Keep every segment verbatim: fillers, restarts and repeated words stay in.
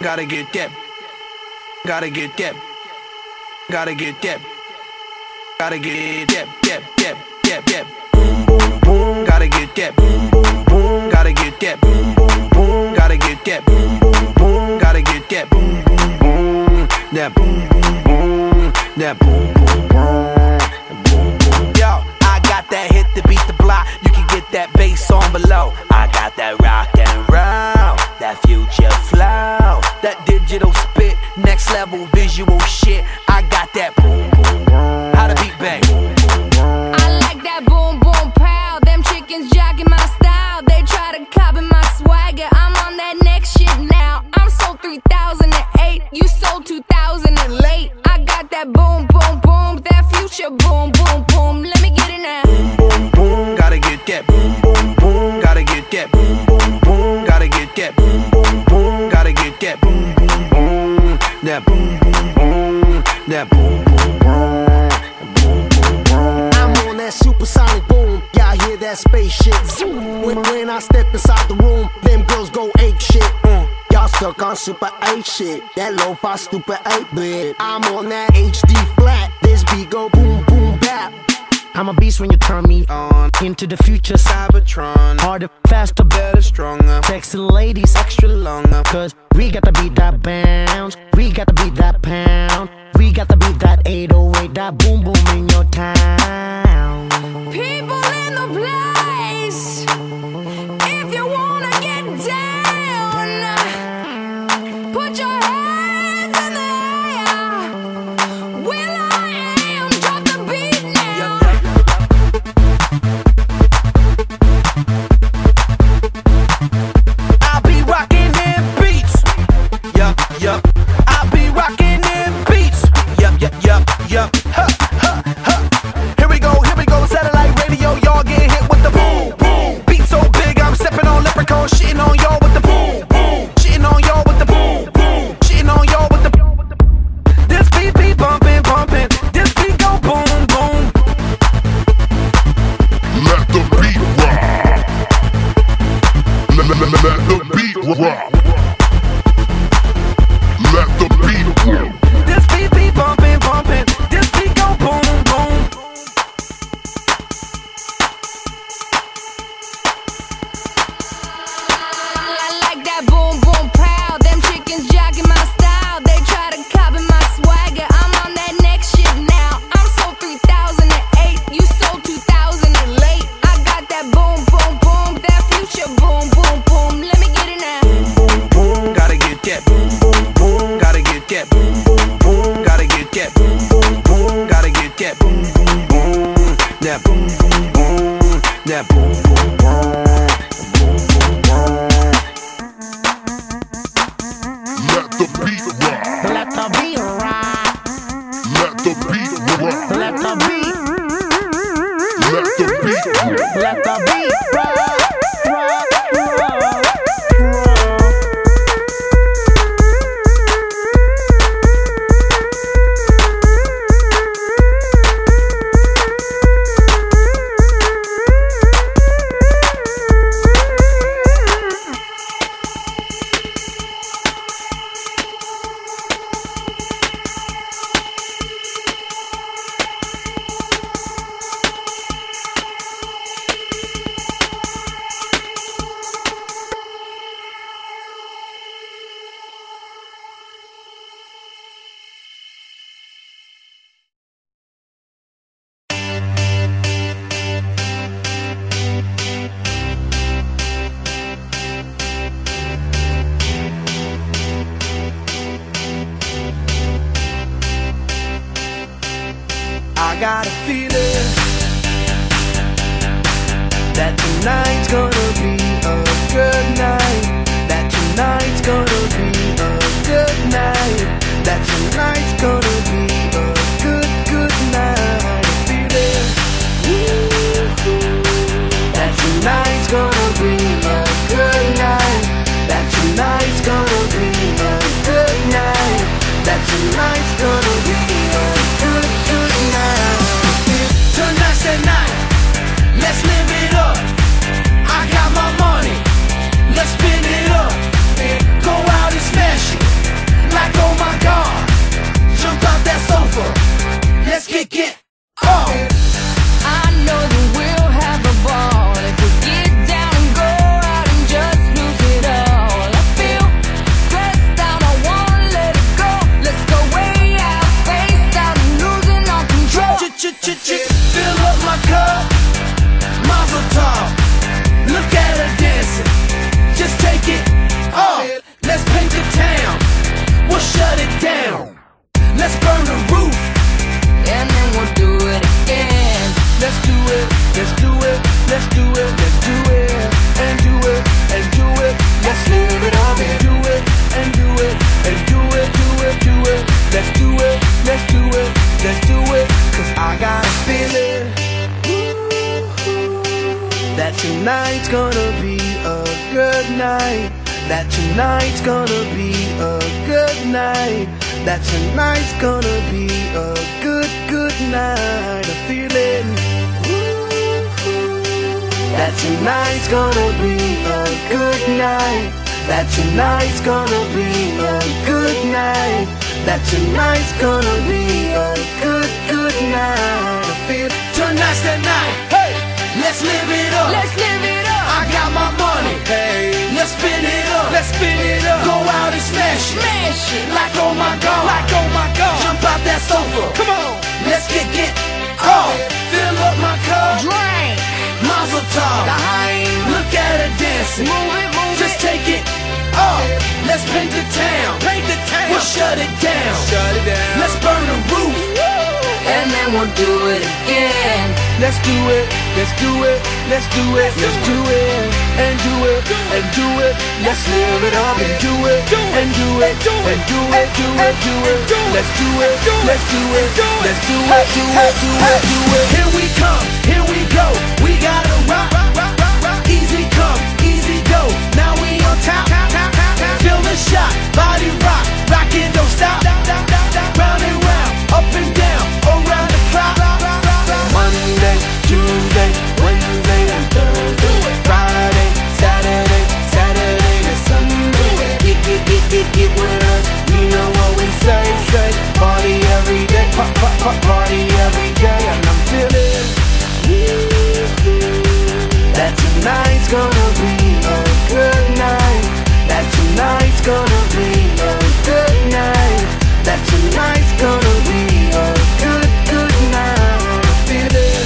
Gotta get that. Gotta get that. Gotta get that. Gotta get that. That. That. That. That. Boom, boom, boom. Gotta get that. Boom, boom, boom. Gotta get that. Boom, boom, boom. Gotta get that. Boom, boom, boom. Gotta get that. Boom, boom, boom. That boom, boom, boom. That boom, boom, boom. Boom, boom. Yo, I got that hit to beat the block. You can get that bass on below. I got that rock and roll, that future flow, that digital spit, next level visual shit. I got that boom, boom, boom. How the beat bang? I like that boom, boom, pow. Them chickens jacking my style. They try to copy my swagger. I'm on that next shit now. I'm sold three thousand eight. You sold two thousand late. I got that boom, boom, boom. That future boom, boom, boom. Let me get it now. Boom, boom, boom. Gotta get that. Boom, boom, boom. Gotta get that. Boom, boom, boom. Gotta get that. Boom, boom, boom. Gotta get that. Boom, boom, boom. That boom, boom, boom. That boom, boom, boom. Boom, boom, boom. I'm on that supersonic boom. Y'all hear that spaceship zoom. When, when I step inside the room, them girls go ape shit. Mm. Y'all stuck on super eight shit. That lo-fi stupid eight bit. I'm on that H D flat. This beat go boom, boom, bap. I'm a beast when you turn me on. Into the future, Cybertron. Harder, faster, better, stronger. Sexy ladies, extra longer. Cause we got to beat that bounce. We got to beat that pound. We got to beat that eight oh eight. That boom boom in your town. People in the place, if you wanna get down, put your hands in the air. Will I am, drop the beat now. I'll be rocking them beats. Yup, yup. I'll be rocking them beats. Yup, yup, yup, yup. Huh, huh, huh. Here we go, here we go. Satellite radio, y'all get hit with the boom, boom. Beat so big, I'm stepping on leprechaun, shitting on y'all with the boom, boom. Shitting on y'all with the boom, boom. Shitting on y'all with the. This beat be bumping, bumping. This beat go boom, boom. Let the beat rock. Let, let, let, let the beat rock. Let the beat rock. This beat be bumping, bumping. This beat go boom, boom. I like that boom, boom, pow. Them chickens jacking my style. They try to copy my swagger. I'm on that next shit now. I'm sold three thousand eight. You sold two thousand late. I got that boom, boom, boom. That future boom, boom, boom. Let me get it now. Boom, boom, gotta get that. Boom, boom, boom, gotta get that. Boom, boom, boom, gotta get that. Boom, boom, boom, gotta get that. Boom, boom, boom, that boom, boom, boom, that boom, boom, boom, boom, boom, boom. Let the beat rock. Let the beat rock. Let the beat rock. Let the beat. Let the beat rock. Let the beat rock. Rock, rock, rock. I got a feeling that tonight's gonna be a good night. That tonight's gonna be a good night. That tonight's gonna be a good, good night. A feeling that tonight's gonna be a good night. That tonight's gonna be a good night. That tonight's gonna be a good, good night. Tonight's the night, let's live it up. I that tonight's gonna be a good night. That tonight's gonna be a good night. That tonight's gonna be a good, good night. I feel it. That tonight's gonna be a good night. That tonight's gonna be a good night. That tonight's gonna be a good, good night. I feel it. Tonight's the night. Hey, let's live it up. Let's live it up. I got my money. Hey, let's spin it up. Let's spin it up. Go out and smash it. Smash it. Like oh my god. Like oh my god. Jump out that sofa. Come on. Let's get get off. Fill up my cup. Drink. Mazel tov. Look at her dancing. Move it, move Just it. take it off. Let's paint the town. Paint the town. We'll shut it down. Shut it down. Let's burn the roof. And then we'll do it again. Let's do it. Let's do it. Let's do it. Let's do it. And do it. And do it. Let's live it up and do it. And do it. And do it. Do it. Do it. Let's do it. Let's do it. Let's do it. Do it. Do it. Do it. Here we come. Here we go. We gotta rock. Easy come. Easy go. Now we on top. Feel the shot. Body rock. Rockin', don't stop. Round and round. Up and down. Around the clock. Monday, Tuesday, Wednesday, and Thursday. Friday, Saturday, Saturday to Sunday. Get, get, get, get, get with us. You know what we say, say. Party every day, pop, pop, pop, party every day. And I'm feeling that tonight's gonna be a good night. That tonight's gonna be a good night. That tonight's gonna be a good, good night. I feel it.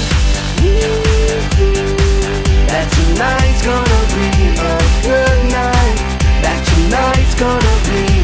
That tonight's gonna be a good night. That tonight's gonna be